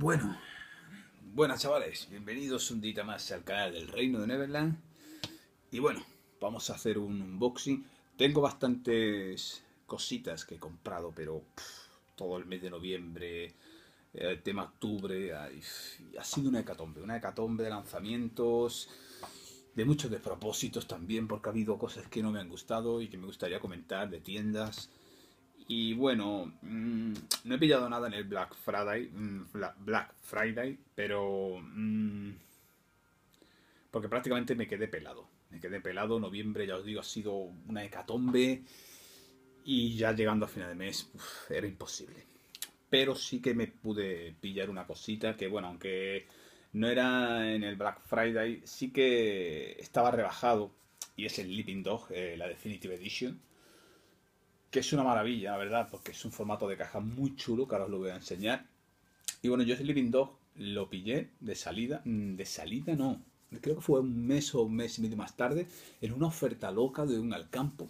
Bueno, buenas chavales, bienvenidos un día más al canal del Reino de Neverland. Y bueno, vamos a hacer un unboxing. Tengo bastantes cositas que he comprado, pero todo el mes de noviembre, el tema octubre, ha sido una hecatombe de lanzamientos, de muchos despropósitos también, porque ha habido cosas que no me han gustado y que me gustaría comentar de tiendas. Y bueno, no he pillado nada en el Black Friday, pero porque prácticamente me quedé pelado. Me quedé pelado, noviembre, ya os digo, ha sido una hecatombe y ya llegando a final de mes era imposible. Pero sí que me pude pillar una cosita que, bueno, aunque no era en el Black Friday, sí que estaba rebajado y es el Living Dog, la Definitive Edition, que es una maravilla, la verdad, porque es un formato de caja muy chulo, que ahora os lo voy a enseñar. Y bueno, yo ese Living Dog lo pillé de salida, de salida no, creo que fue un mes o un mes y medio más tarde, en una oferta loca de un Alcampo,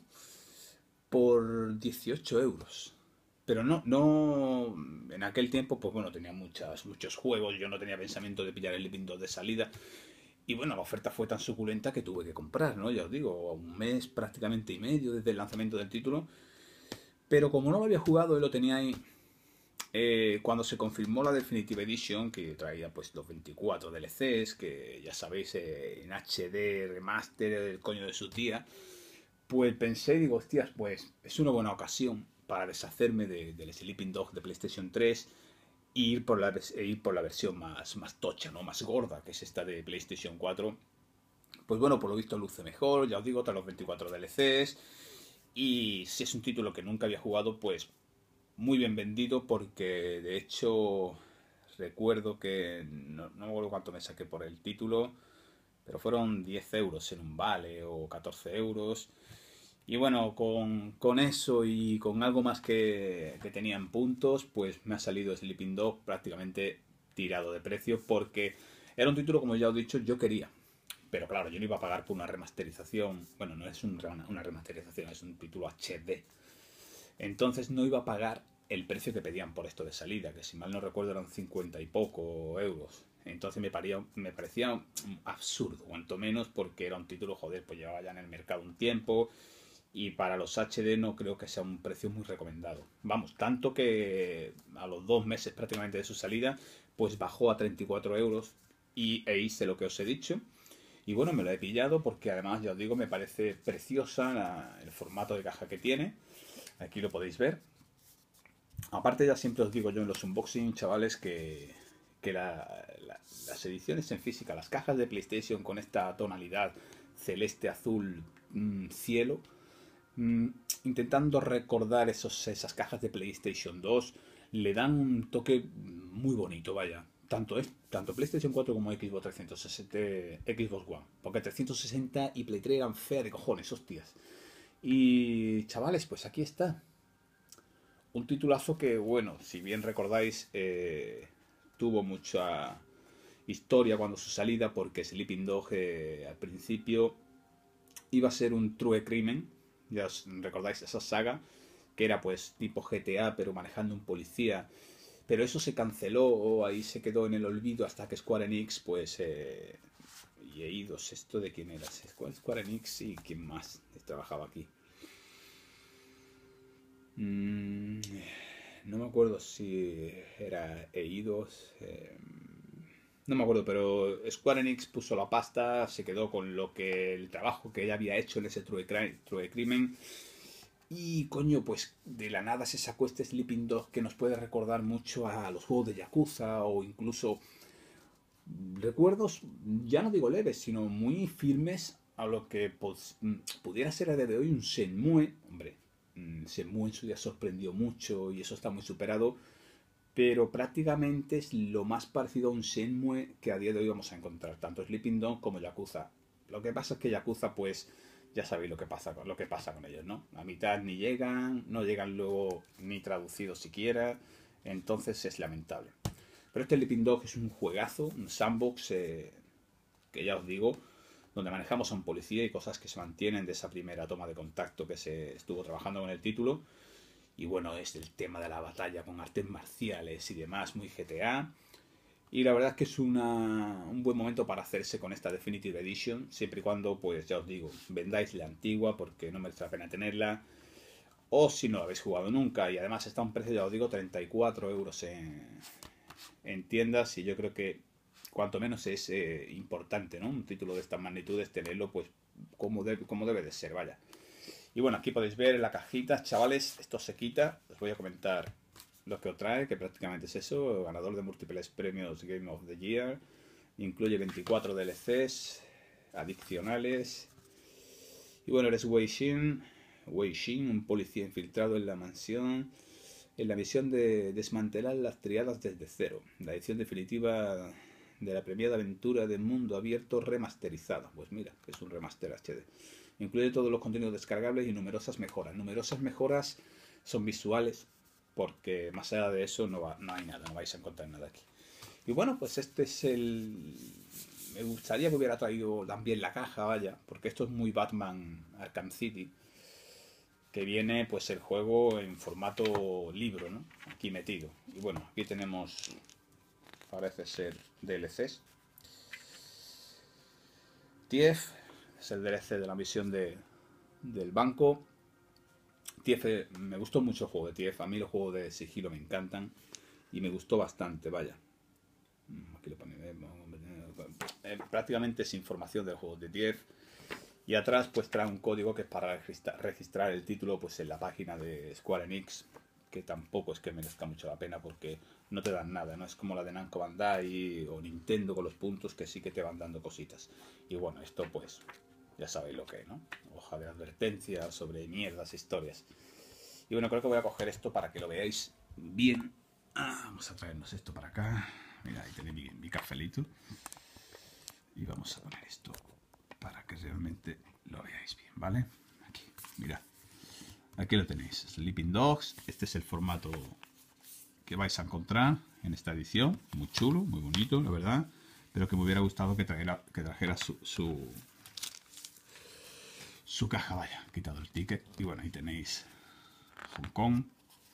por 18 euros. Pero no, en aquel tiempo, pues bueno, tenía muchos juegos, yo no tenía pensamiento de pillar el Living Dog de salida. Y bueno, la oferta fue tan suculenta que tuve que comprar, ¿no? Ya os digo, un mes prácticamente y medio desde el lanzamiento del título. Pero como no lo había jugado, él lo tenía ahí. Cuando se confirmó la Definitive Edition, que traía pues los 24 DLCs, que ya sabéis, en HD, remaster, el coño de su tía, pues pensé, digo, hostias, pues es una buena ocasión para deshacerme del Sleeping Dog de PlayStation 3 e ir por la versión más tocha, ¿no? Más gorda, que es esta de PlayStation 4. Pues bueno, por lo visto luce mejor, ya os digo, trae los 24 DLCs. Y si es un título que nunca había jugado, pues muy bien vendido, porque de hecho recuerdo que no me acuerdo cuánto me saqué por el título, pero fueron 10 euros en un vale o 14 euros. Y bueno, con eso y con algo más que tenía en puntos, pues me ha salido Sleeping Dog prácticamente tirado de precio, porque era un título, como ya os he dicho, yo quería. Pero claro, yo no iba a pagar por una remasterización. Bueno, no es una remasterización, es un título HD. Entonces no iba a pagar el precio que pedían por esto de salida, que si mal no recuerdo eran 50 y poco euros. Entonces me parecía absurdo, cuanto menos, porque era un título, joder, pues llevaba ya en el mercado un tiempo y para los HD no creo que sea un precio muy recomendado. Vamos, tanto que a los 2 meses prácticamente de su salida, pues bajó a 34 euros e hice lo que os he dicho. Y bueno, me lo he pillado porque además, ya os digo, me parece preciosa el formato de caja que tiene. Aquí lo podéis ver. Aparte, ya siempre os digo yo en los unboxing, chavales, que las ediciones en física, las cajas de PlayStation con esta tonalidad celeste, azul, cielo, mm, intentando recordar esas cajas de PlayStation 2, le dan un toque muy bonito, vaya. Tanto PlayStation 4 como Xbox 360, Xbox One. Porque 360 y Play 3 eran feas de cojones, hostias. Y chavales, pues aquí está. Un titulazo que, bueno, si bien recordáis, tuvo mucha historia cuando su salida, porque Sleeping Dog al principio iba a ser un True Crimen. Ya os recordáis esa saga, que era pues tipo GTA, pero manejando un policía. Pero eso se canceló, ahí se quedó en el olvido hasta que Square Enix, pues... y he ido, ¿esto de quién era? Square Enix y quién más trabajaba aquí. Mm, no me acuerdo si era Eidos. No me acuerdo, pero Square Enix puso la pasta, se quedó con el trabajo que ella había hecho en ese True Crimen. Y coño, pues de la nada se sacó este Sleeping Dog que nos puede recordar mucho a los juegos de Yakuza, o incluso recuerdos, ya no digo leves, sino muy firmes a lo que pues, pudiera ser a día de hoy un Shenmue. Hombre, Shenmue en su día sorprendió mucho y eso está muy superado, pero prácticamente es lo más parecido a un Shenmue que a día de hoy vamos a encontrar, tanto Sleeping Dog como Yakuza. Lo que pasa es que Yakuza, pues, ya sabéis lo que pasa con ellos, ¿no? A mitad ni llegan, no llegan luego ni traducidos siquiera, entonces es lamentable. Pero este Sleeping Dog es un juegazo, un sandbox, que ya os digo, donde manejamos a un policía y cosas que se mantienen de esa primera toma de contacto que se estuvo trabajando con el título. Y bueno, es el tema de la batalla con artes marciales y demás, muy GTA. Y la verdad es que es un buen momento para hacerse con esta Definitive Edition, siempre y cuando, pues ya os digo, vendáis la antigua porque no merece la pena tenerla. O si no la habéis jugado nunca. Y además está a un precio, ya os digo, 34 euros en tiendas. Y yo creo que cuanto menos es importante, ¿no? Un título de estas magnitudes, tenerlo pues como debe de ser, vaya. Y bueno, aquí podéis ver en la cajita, chavales, esto se quita. Os voy a comentar lo que os trae, que prácticamente es eso. Ganador de múltiples premios Game of the Year. Incluye 24 DLCs adicionales. Y bueno, eres Wei Xin, un policía infiltrado en la mansión, en la misión de desmantelar las triadas desde cero. La edición definitiva de la premiada aventura de mundo abierto remasterizada. Pues mira, que es un remaster HD. Incluye todos los contenidos descargables y numerosas mejoras. Numerosas mejoras son visuales, porque más allá de eso no hay nada, no vais a encontrar nada aquí. Y bueno, pues este es el... Me gustaría que hubiera traído también la caja, vaya, porque esto es muy Batman Arkham City, que viene pues el juego en formato libro, ¿no? Aquí metido. Y bueno, aquí tenemos, parece ser DLCs. TIEF, es el DLC de la misión del banco. TIEF, me gustó mucho el juego de TIEF, a mí los juegos de sigilo me encantan y me gustó bastante, vaya. Aquí lo pone, prácticamente es información del juego de TIEF. Y atrás pues trae un código que es para registrar el título pues en la página de Square Enix, que tampoco es que merezca mucho la pena porque no te dan nada, no es como la de Namco Bandai o Nintendo con los puntos, que sí que te van dando cositas. Y bueno, esto pues ya sabéis lo que es, ¿no? Hoja de advertencia sobre mierdas, historias. Y bueno, creo que voy a coger esto para que lo veáis bien. Vamos a traernos esto para acá. Mira, ahí tenéis mi cafelito. Y vamos a poner esto para que realmente lo veáis bien, ¿vale? Aquí, mirad. Aquí lo tenéis, Sleeping Dogs. Este es el formato que vais a encontrar en esta edición. Muy chulo, muy bonito, la verdad. Pero que me hubiera gustado que trajera su caja, vaya. Quitado el ticket. Y bueno, ahí tenéis Hong Kong.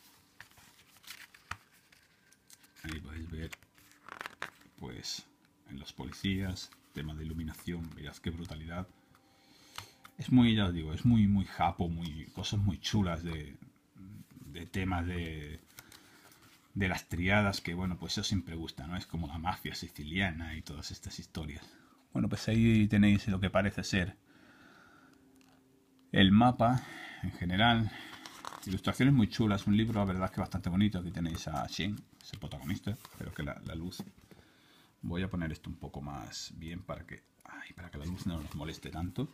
Ahí podéis ver, pues, en los policías, tema de iluminación, mirad qué brutalidad. Es muy, ya os digo, es muy japo, cosas muy chulas de temas de las triadas, que bueno, pues eso siempre gusta, ¿no? Es como la mafia siciliana y todas estas historias. Bueno, pues ahí tenéis lo que parece ser el mapa en general. Ilustraciones muy chulas, un libro, la verdad, que bastante bonito. Aquí tenéis a Shen, es el protagonista. Espero que la luz... Voy a poner esto un poco más bien para que la luz no nos moleste tanto.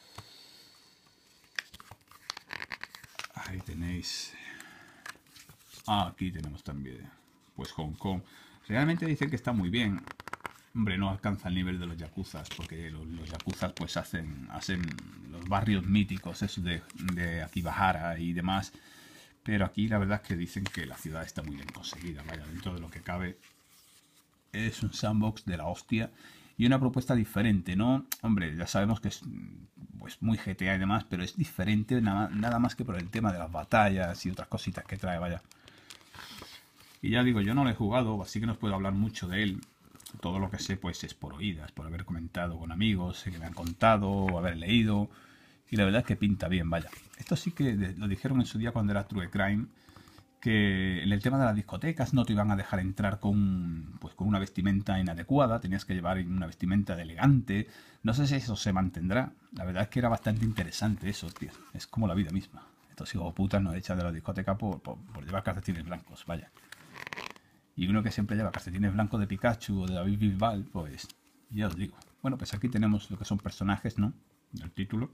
Ahí tenéis... aquí tenemos también, pues, Hong Kong. Realmente dicen que está muy bien. Hombre, no alcanza el nivel de los yakuzas, porque los yakuzas pues hacen los barrios míticos, esos de Akibahara y demás. Pero aquí la verdad es que dicen que la ciudad está muy bien conseguida, vaya, dentro de lo que cabe. Es un sandbox de la hostia y una propuesta diferente, ¿no? Hombre, ya sabemos que es pues muy GTA y demás, pero es diferente nada más que por el tema de las batallas y otras cositas que trae, vaya. Y ya digo, yo no lo he jugado, así que no os puedo hablar mucho de él. Todo lo que sé pues es por oídas, por haber comentado con amigos, que me han contado o haber leído. Y la verdad es que pinta bien, vaya. Esto sí que lo dijeron en su día cuando era True Crime, que en el tema de las discotecas no te iban a dejar entrar con una vestimenta inadecuada, tenías que llevar una vestimenta elegante. No sé si eso se mantendrá. La verdad es que era bastante interesante eso, tío. Es como la vida misma. Estos hijos putas nos echan de la discoteca por llevar calcetines blancos, vaya. Y uno que siempre lleva calcetines blancos de Pikachu o de David Bisbal, pues ya os digo. Bueno, pues aquí tenemos lo que son personajes, ¿no? Del título.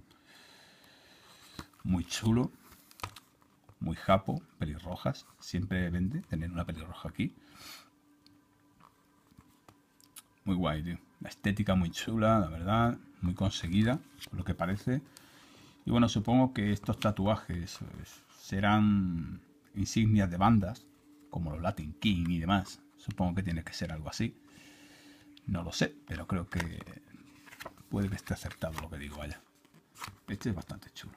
Muy chulo. Muy japo, pelirrojas. Siempre vende tener una pelirroja aquí. Muy guay, tío. La estética muy chula, la verdad. Muy conseguida, por lo que parece. Y bueno, supongo que estos tatuajes pues, serán insignias de bandas, como los Latin King y demás. Supongo que tiene que ser algo así. No lo sé, pero creo que puede que esté acertado lo que digo, vaya. Este es bastante chulo.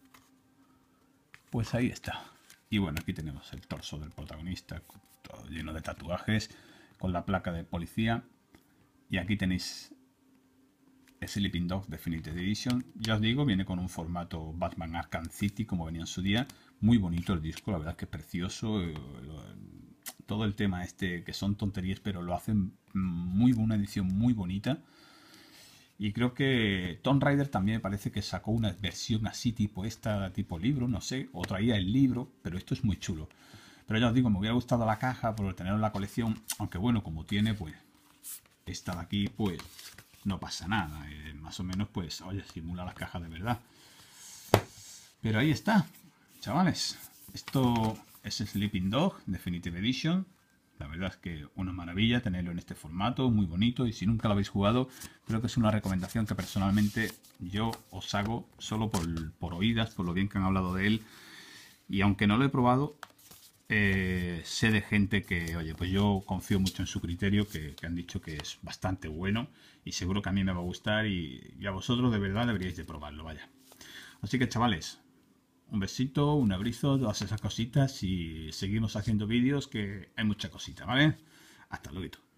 Pues ahí está. Y bueno, aquí tenemos el torso del protagonista, todo lleno de tatuajes. con la placa de policía. Y aquí tenéis Sleeping Dogs Definitive Edition. Ya os digo, viene con un formato Batman Arkham City, como venía en su día. Muy bonito el disco, la verdad es que es precioso. Todo el tema este, que son tonterías, pero lo hacen muy buena edición, muy bonita. Y creo que Tomb Raider también me parece que sacó una versión así, tipo esta, tipo libro, no sé, o traía el libro, pero esto es muy chulo. Pero ya os digo, me hubiera gustado la caja por tenerlo en la colección, aunque bueno, como tiene, pues esta de aquí, pues no pasa nada. Más o menos, pues, oye, simula las cajas de verdad. Pero ahí está, chavales. Esto es Sleeping Dog Definitive Edition. La verdad es que una maravilla tenerlo en este formato, muy bonito. Y si nunca lo habéis jugado, creo que es una recomendación que personalmente yo os hago solo por oídas, por lo bien que han hablado de él. Y aunque no lo he probado, sé de gente que, oye, pues yo confío mucho en su criterio, que han dicho que es bastante bueno y seguro que a mí me va a gustar y a vosotros de verdad deberíais de probarlo, vaya. Así que chavales, un besito, un abrazo, todas esas cositas y seguimos haciendo vídeos que hay mucha cosita, ¿vale? Hasta luego.